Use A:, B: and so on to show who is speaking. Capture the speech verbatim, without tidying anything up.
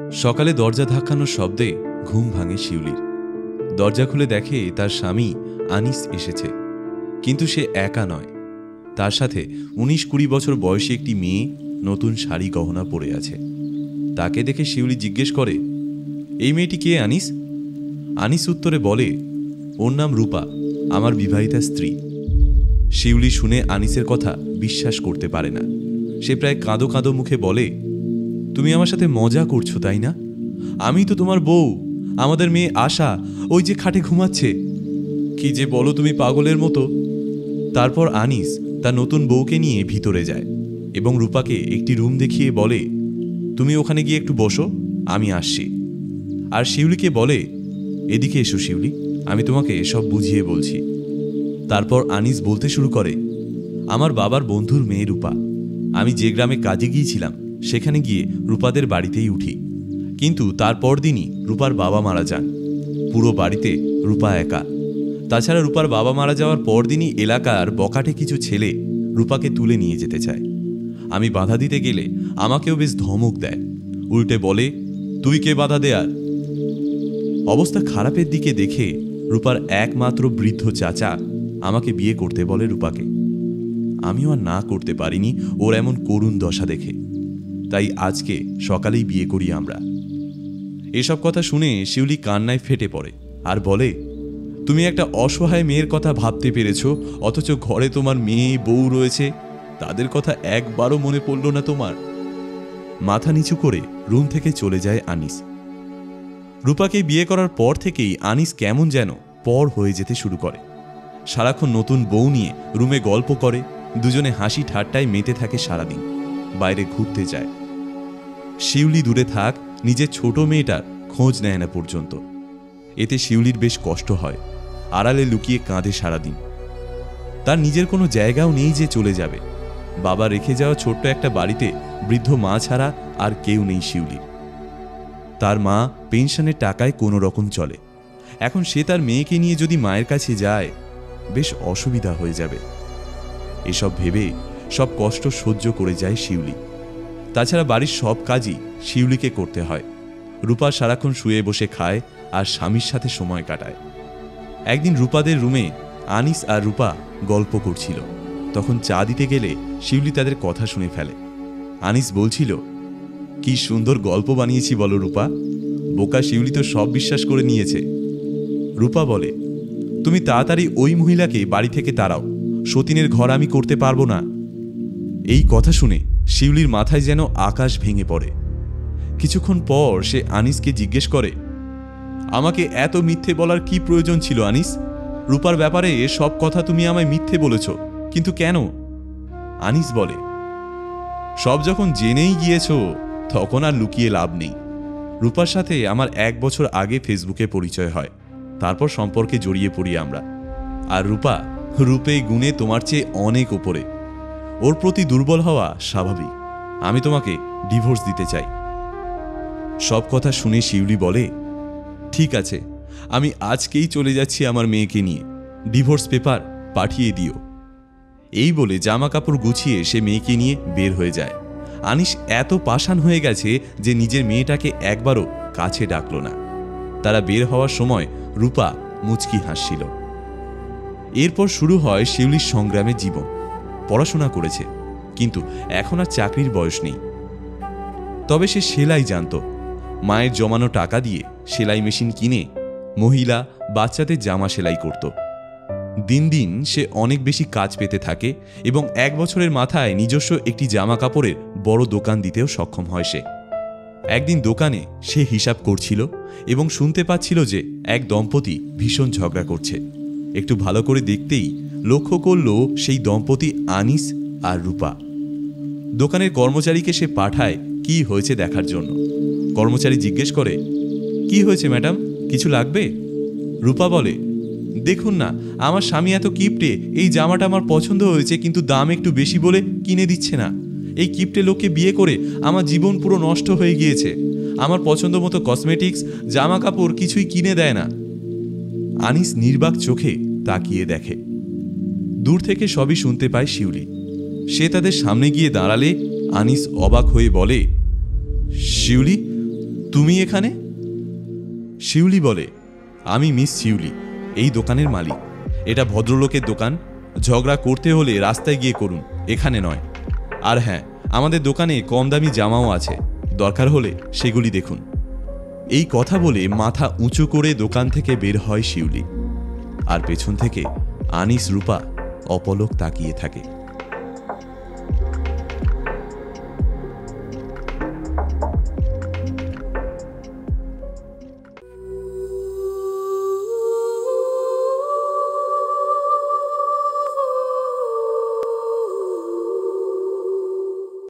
A: সকালে দরজা ধাক্কানোর শব্দে ঘুম ভাঙে শিউলির। দরজা খুলে দেখে তার স্বামী আনিস এসেছে, কিন্তু সে একা নয়, তার সাথে উনিশ কুড়ি বছর বয়সী একটি মেয়ে নতুন শাড়ি গহনা পরে আছে। তাকে দেখে শিউলি জিজ্ঞেস করে, এই মেয়েটি কে আনিস? আনিস উত্তরে বলে, ওর নাম রূপা, আমার বিবাহিতা স্ত্রী। শিউলি শুনে আনিসের কথা বিশ্বাস করতে পারে না। সে প্রায় কাঁদো কাঁদো মুখে বলে, তুমি আমার সাথে মজা করছো তাই না? আমি তো তোমার বউ, আমাদের মেয়ে আশা ওই যে খাটে ঘুমাচ্ছে। কি যে বলো তুমি পাগলের মতো। তারপর আনিস তার নতুন বউকে নিয়ে ভিতরে যায় এবং রূপাকে একটি রুম দেখিয়ে বলে, তুমি ওখানে গিয়ে একটু বসো, আমি আসছি। আর শিউলিকে বলে, এদিকে এসো শিউলি, আমি তোমাকে সব বুঝিয়ে বলছি। তারপর আনিস বলতে শুরু করে, আমার বাবার বন্ধুর মেয়ে রূপা। আমি যে গ্রামে কাজে গিয়েছিলাম সেখানে গিয়ে রূপাদের বাড়িতেই উঠি, কিন্তু তারপর দিনই রূপার বাবা মারা যান। পুরো বাড়িতে রূপা একা। তাছাড়া রূপার বাবা মারা যাওয়ার পরদিনই এলাকার বকাটে কিছু ছেলে রূপাকে তুলে নিয়ে যেতে চায়। আমি বাধা দিতে গেলে আমাকেও বেশ ধমক দেয়, উল্টে বলে, তুই কে বাধা দেয়ার? অবস্থা খারাপের দিকে দেখে রূপার একমাত্র বৃদ্ধ চাচা আমাকে বিয়ে করতে বলে রূপাকে। আমিও আর না করতে পারিনি ওর এমন করুণ দশা দেখে, তাই আজকে সকালেই বিয়ে করি আমরা। এসব কথা শুনে শিউলি কান্নায় ফেটে পড়ে আর বলে, তুমি একটা অসহায় মেয়ের কথা ভাবতে পেরেছ, অথচ ঘরে তোমার মেয়ে বউ রয়েছে, তাদের কথা একবারও মনে পড়ল না তোমার? মাথা নিচু করে রুম থেকে চলে যায় আনিস। রূপাকে বিয়ে করার পর থেকেই আনিস কেমন যেন পর হয়ে যেতে শুরু করে। সারাক্ষণ নতুন বউ নিয়ে রুমে গল্প করে, দুজনে হাসি ঠাট্টায় মেতে থাকে সারাদিন। বাইরে ঘুরতে যায়। শিউলি দূরে থাক, নিজের ছোট মেয়েটার খোঁজ নেয় না পর্যন্ত। এতে শিউলির বেশ কষ্ট হয়, আড়ালে লুকিয়ে কাঁদে সারাদিন। তার নিজের কোনো জায়গাও নেই যে চলে যাবে। বাবা রেখে যাওয়া ছোট্ট একটা বাড়িতে বৃদ্ধ মা ছাড়া আর কেউ নেই শিউলির। তার মা পেনশনের টাকায় কোনো রকম চলে। এখন সে তার মেয়েকে নিয়ে যদি মায়ের কাছে যায়, বেশ অসুবিধা হয়ে যাবে। এসব ভেবে সব কষ্ট সহ্য করে যায় শিউলি। তাছাড়া বাড়ির সব কাজই শিউলিকে করতে হয়। রূপা সারাক্ষণ শুয়ে বসে খায় আর স্বামীর সাথে সময় কাটায়। একদিন রূপাদের রুমে আনিস আর রূপা গল্প করছিল। তখন চা দিতে গেলে শিউলি তাদের কথা শুনে ফেলে। আনিস বলছিল, কি সুন্দর গল্প বানিয়েছি বলো রূপা। বোকা শিউলি তো সব বিশ্বাস করে নিয়েছে। রূপা বলে, তুমি তাড়াতাড়ি ওই মহিলাকে বাড়ি থেকে তাড়াও, সতীনের ঘর আমি করতে পারবো না। এই কথা শুনে শিউলির মাথায় যেন আকাশ ভেঙে পড়ে। কিছুক্ষণ পর সে আনিসকে জিজ্ঞেস করে, আমাকে এত মিথ্যে বলার কি প্রয়োজন ছিল আনিস? রূপার ব্যাপারে সব কথা তুমি আমায় মিথ্যে বলেছ, কিন্তু কেন? আনিস বলে, সব যখন জেনেই গিয়েছ তখন আর লুকিয়ে লাভ নেই। রূপার সাথে আমার এক বছর আগে ফেসবুকে পরিচয় হয়, তারপর সম্পর্কে জড়িয়ে পড়ি আমরা। আর রূপা রূপে গুণে তোমার চেয়ে অনেক ওপরে। ওর প্রতি দুর্বল হওয়া স্বাভাবিক। আমি তোমাকে ডিভোর্স দিতে চাই। সব কথা শুনে শিউলি বলে, ঠিক আছে, আমি আজকেই চলে যাচ্ছি আমার মেয়েকে নিয়ে, ডিভোর্স পেপার পাঠিয়ে দিও। এই বলে জামা কাপড় গুছিয়ে সে মেয়েকে নিয়ে বের হয়ে যায়। আনিস এত পাষাণ হয়ে গেছে যে নিজের মেয়েটাকে একবারও কাছে ডাকল না। তারা বের হওয়ার সময় রূপা মুচকি হাসছিল। এরপর শুরু হয় শিউলির সংগ্রামের জীবন। পড়াশোনা করেছে, কিন্তু এখন আর চাকরির বয়স নেই। তবে সে সেলাই জানত। মায়ের জমানো টাকা দিয়ে সেলাই মেশিন কিনে মহিলা বাচ্চাদের জামা সেলাই করত। দিন দিন সে অনেক বেশি কাজ পেতে থাকে এবং এক বছরের মাথায় নিজস্ব একটি জামা কাপড়ের বড় দোকান দিতেও সক্ষম হয় সে। একদিন দোকানে সে হিসাব করছিল এবং শুনতে পাচ্ছিল যে এক দম্পতি ভীষণ ঝগড়া করছে। একটু ভালো করে দেখতেই লক্ষ্য করল সেই দম্পতি আনিস আর রূপা। দোকানের কর্মচারীকে সে পাঠায় কি হয়েছে দেখার জন্য। কর্মচারী জিজ্ঞেস করে, কি হয়েছে ম্যাডাম, কিছু লাগবে? রূপা বলে, দেখুন না, আমার স্বামী এত কিপটে, এই জামাটা আমার পছন্দ হয়েছে কিন্তু দাম একটু বেশি বলে কিনে দিচ্ছে না। এই কিপটে লোককে বিয়ে করে আমার জীবন পুরো নষ্ট হয়ে গিয়েছে। আমার পছন্দ মতো কসমেটিক্স জামা কাপড় কিছুই কিনে দেয় না। আনিস নির্বাক চোখে তাকিয়ে দেখে। দূর থেকে সবই শুনতে পায় শিউলি। সে তাদের সামনে গিয়ে দাঁড়ালে আনিস অবাক হয়ে বলে, শিউলি, তুমি এখানে? শিউলি বলে, আমি মিস শিউলি, এই দোকানের মালিক। এটা ভদ্রলোকের দোকান, ঝগড়া করতে হলে রাস্তায় গিয়ে করুন, এখানে নয়। আর হ্যাঁ, আমাদের দোকানে কম দামি জামাও আছে, দরকার হলে সেগুলি দেখুন। এই কথা বলে মাথা উঁচু করে দোকান থেকে বের হয় শিউলি, আর পেছন থেকে আনিস রূপা অপলক তাকিয়ে থাকে।